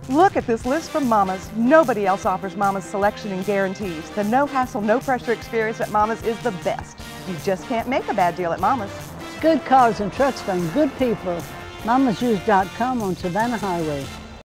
Look at this list from Mama's. Nobody else offers Mama's selection and guarantees. The no-hassle, no-pressure experience at Mama's is the best. You just can't make a bad deal at Mama's. Good cars and trucks from good people. MamasUse.com on Savannah Highway.